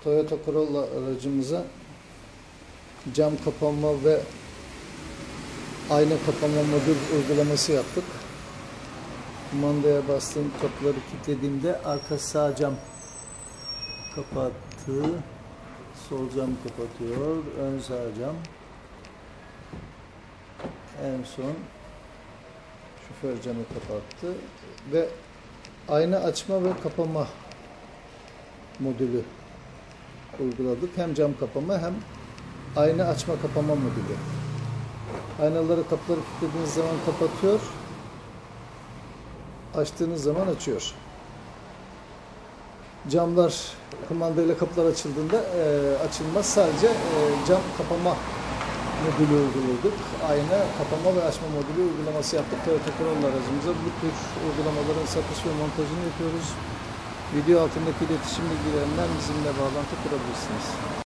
Toyota Corolla aracımıza cam kapanma ve ayna kapanma modül uygulaması yaptık. Kumandaya bastığım, kapıları kilitlediğimde arka sağ cam kapattı, sol cam kapatıyor, ön sağ cam, en son şoför camı kapattı ve ayna açma ve kapama modülü uyguladık. Hem cam kapama hem ayna açma kapama modülü. Aynaları, kapıları kilitlediğiniz zaman kapatıyor, açtığınız zaman açıyor. Camlar, kumandayla kapılar açıldığında açılmaz. Sadece cam kapama modülü uyguladık. Ayna kapama ve açma modülü uygulaması yaptık. Toyota Corolla aracımıza bu tür uygulamaların satış ve montajını yapıyoruz. Video altındaki iletişim bilgilerinden bizimle bağlantı kurabilirsiniz.